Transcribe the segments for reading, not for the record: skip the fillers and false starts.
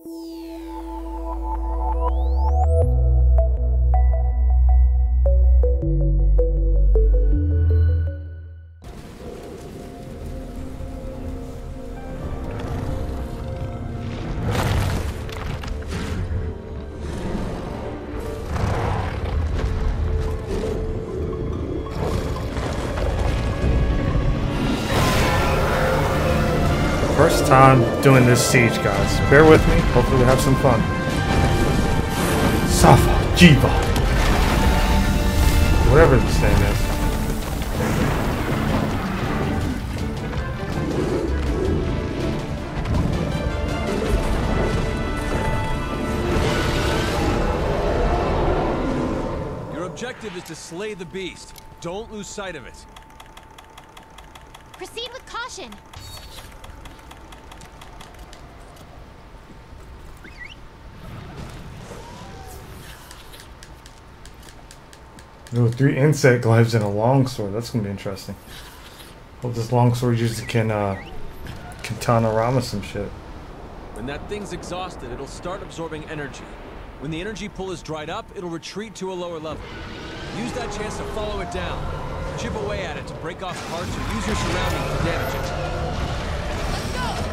First time doing this siege, guys. Bear with me. Hopefully we have some fun. Safi'jiva. Whatever this name is. Your objective is to slay the beast. Don't lose sight of it. Proceed with caution. Ooh, 3 insect glaives and a longsword. That's gonna be interesting. Hope this longsword user can katana rama some shit. When that thing's exhausted, it'll start absorbing energy. When the energy pool is dried up, it'll retreat to a lower level. Use that chance to follow it down. Chip away at it to break off parts or use your surroundings to damage it. Let's go!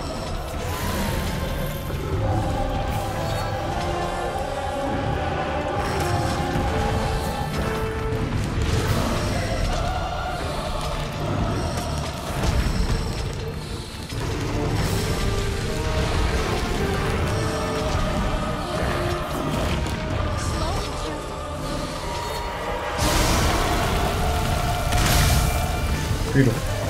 Freedom.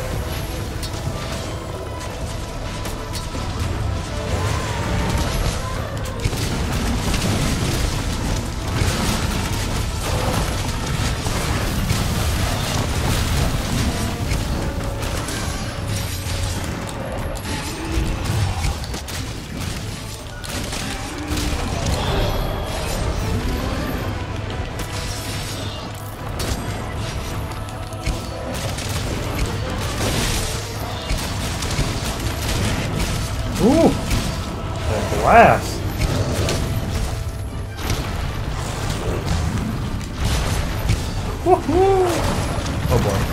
Ooh! That blast! Woohoo! Oh boy.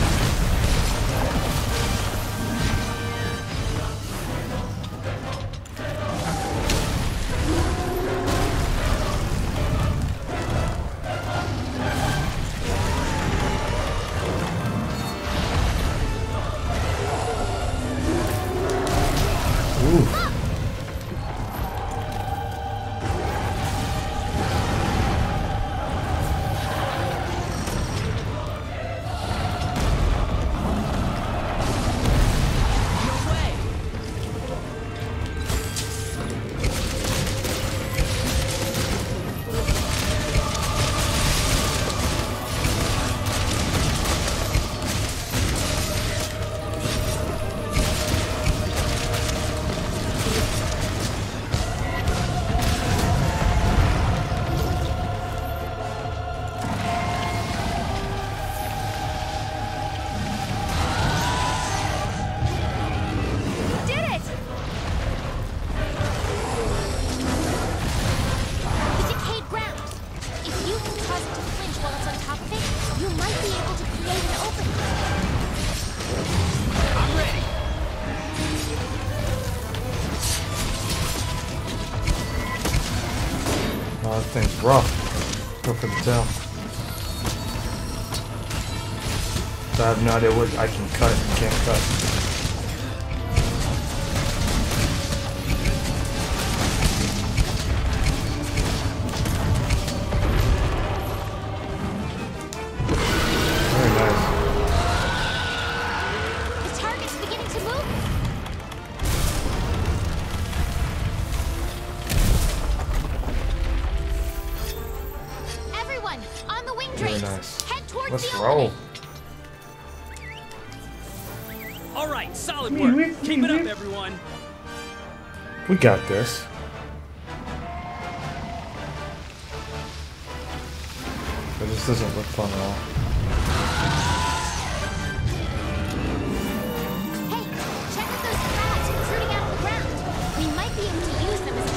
Oh, that thing's rough. Go for the tail. So I have no idea what I can cut and can't cut. Very nice. Head towards Let's the roll. All right, solid work. Keep it up, everyone. We got this. But this doesn't look fun at all. Hey, check out those crabs protruding out of the ground. We might be able to use them as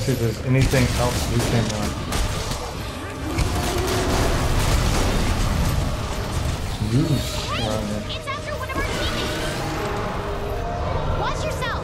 See if there's anything else we can use around here. It's after one of our teammates. Watch yourself.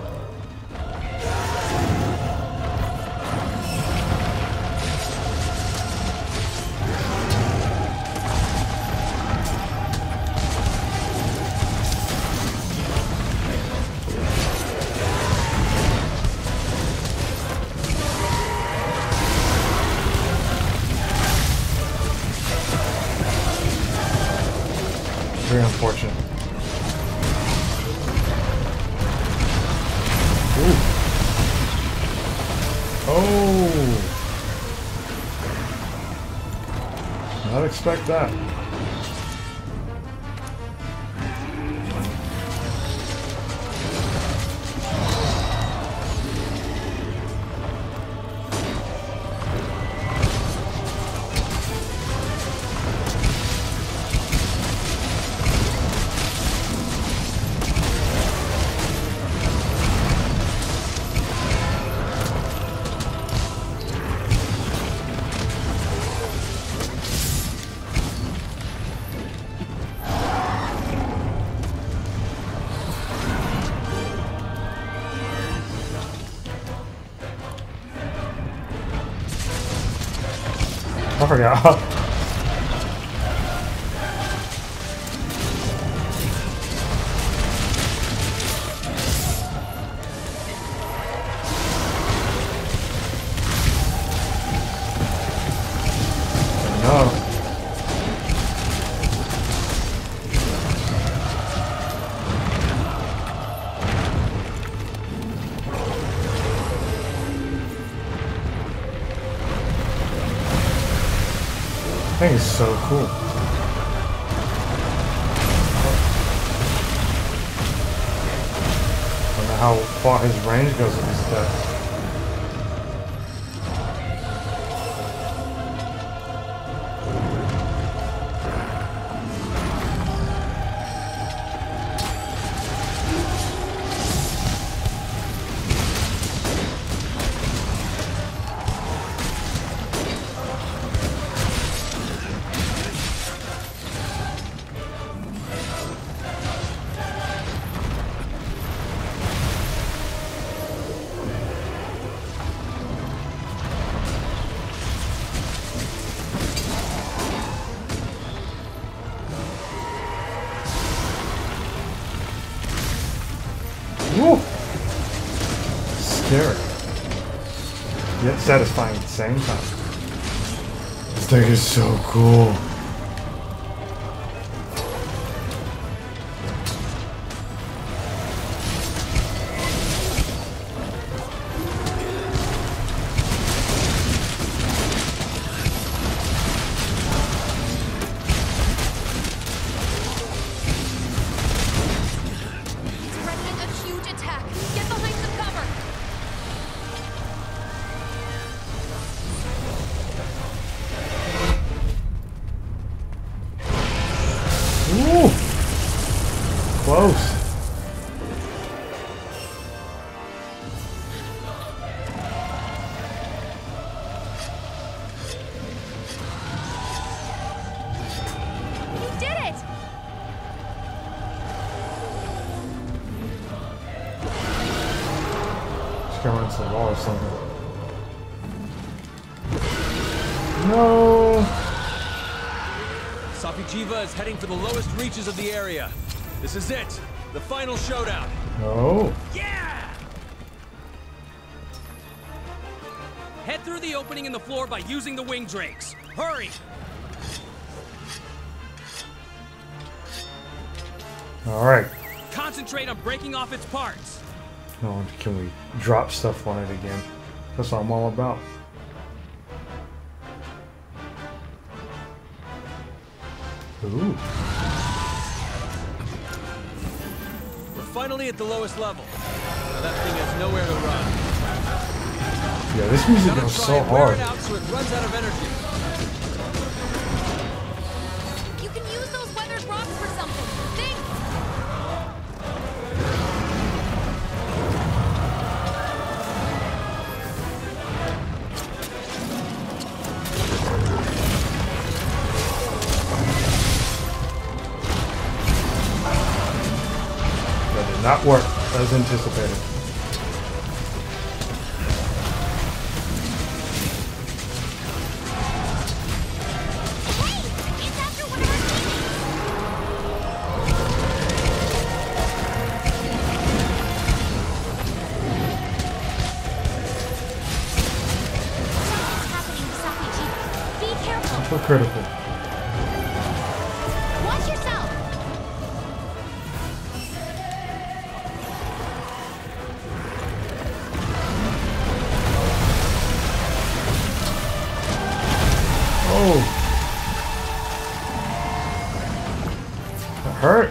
Very unfortunate. Ooh. Oh! Not expect that. I forgot. No. That thing is so cool. I don't know how far his range goes with this stuff. Woo! Scary. Yet satisfying at the same time. This thing is so cool. Ooh! Close. We did it! Just go into the wall or something. No! Safi'jiva is heading for the lowest reaches of the area. This is it. The final showdown. No. Yeah! Head through the opening in the floor by using the wing drakes. Hurry! Alright. Concentrate on breaking off its parts. No, can we drop stuff on it again? That's what I'm all about. Ooh. We're finally at the lowest level. Now that thing has nowhere to run. Yeah, this music Gotta goes try so and wear hard. it out so it runs out of energy. You can use those weathered rocks for something. Think! not work as anticipated. Critical. Watch yourself. Oh, that hurt.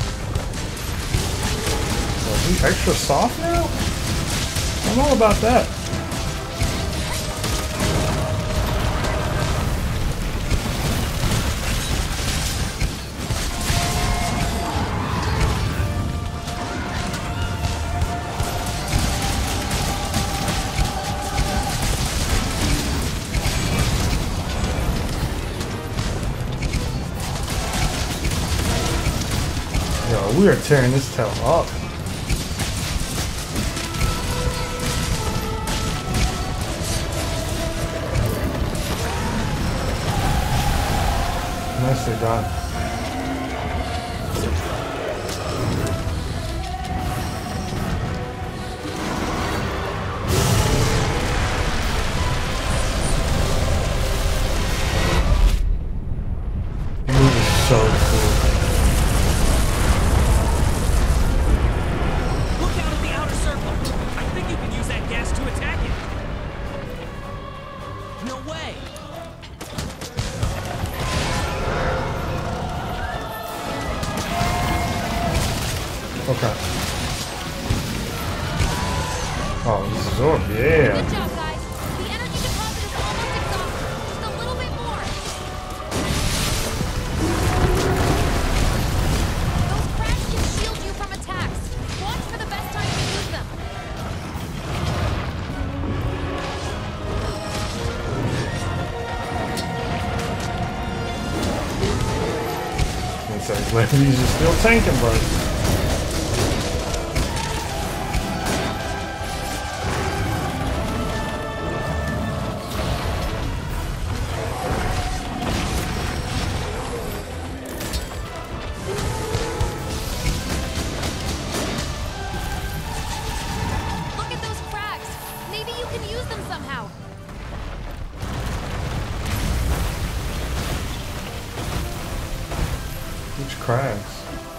Oh, is he extra soft now? I'm all about that. We are tearing this tail up. Nicely done. The move is so cool. Okay. Oh, this is over. Yeah. Good job, guys. The energy deposit is almost exhausted. Just a little bit more. Those cracks can shield you from attacks. Watch for the best time to use them. It's like Lebanese is still tanking, bud. Cracks.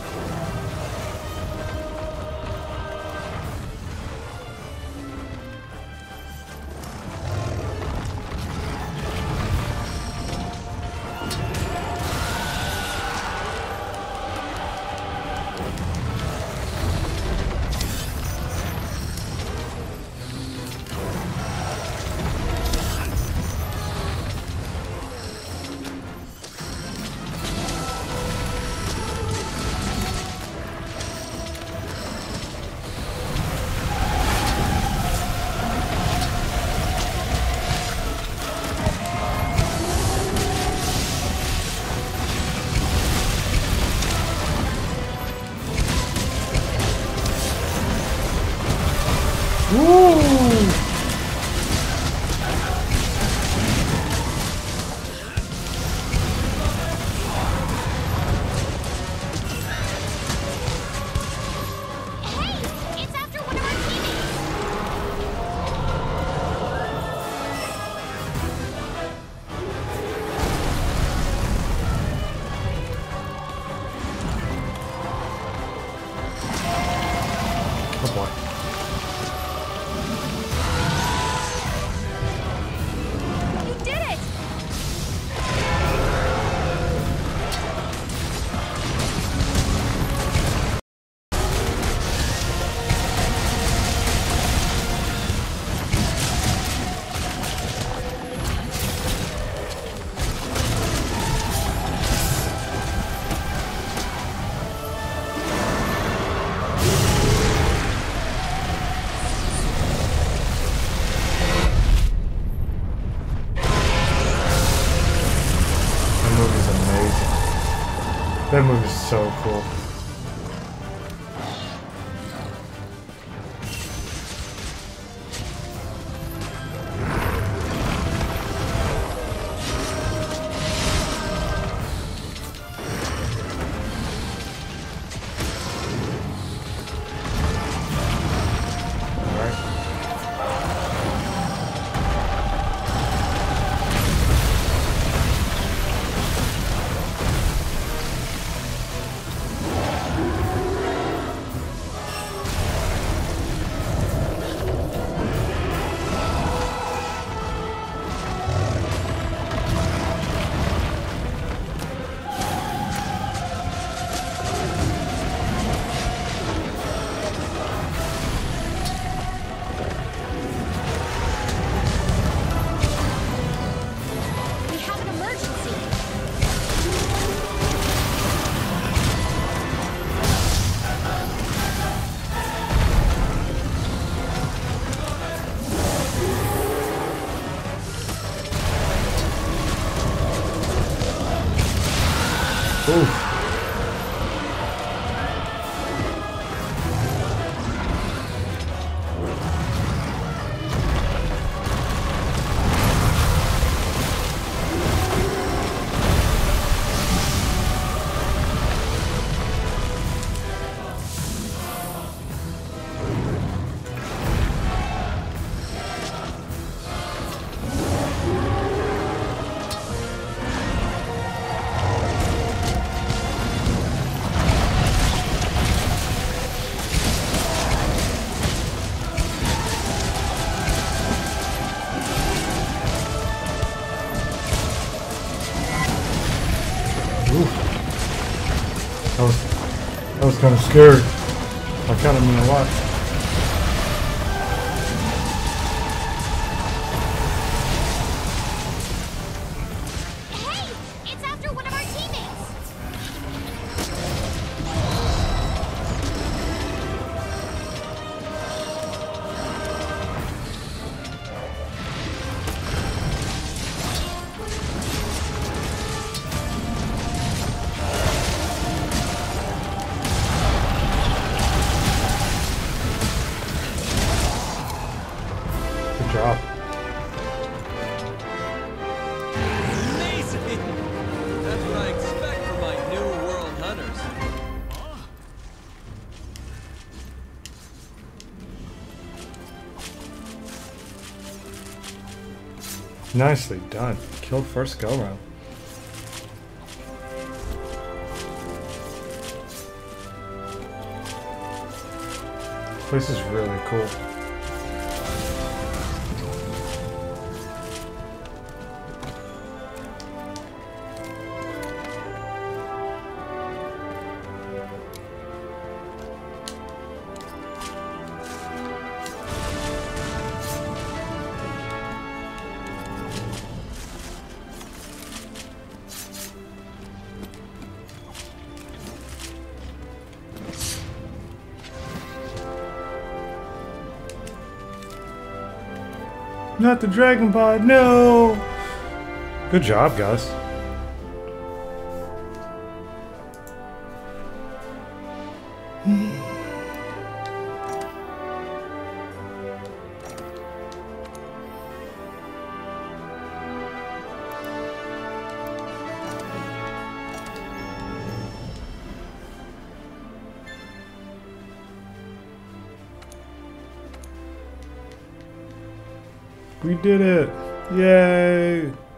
Oh boy. You did it! That movie is so cool. I was kind of scared. I kind of mean a lot. Hey! It's after one of our teammates! Good job. Amazing! That's what I expect from my new world hunters. Nicely done. Killed first go round. This place is really cool. Not the dragon pod, no! Good job, guys. We did it! Yay!